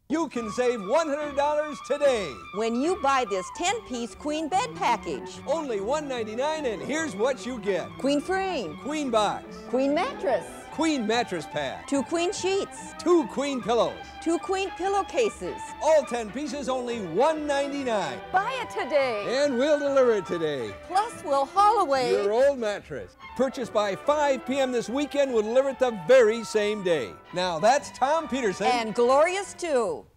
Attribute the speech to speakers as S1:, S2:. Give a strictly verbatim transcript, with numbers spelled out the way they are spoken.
S1: You can save one hundred dollars today.
S2: When you buy this ten-piece queen bed package.
S1: Only one ninety-nine, and here's what you get.
S2: Queen frame.
S1: Queen box.
S2: Queen mattress.
S1: Queen mattress pad.
S2: Two queen sheets.
S1: Two queen pillows.
S2: Two queen pillowcases.
S1: All ten pieces, only one ninety-nine.
S2: Buy it today.
S1: And we'll deliver it today.
S2: Plus, we'll haul away
S1: your old mattress. Purchased by five p m this weekend, we'll deliver it the very same day. Now, that's Tom Peterson.
S2: And Gloria's too.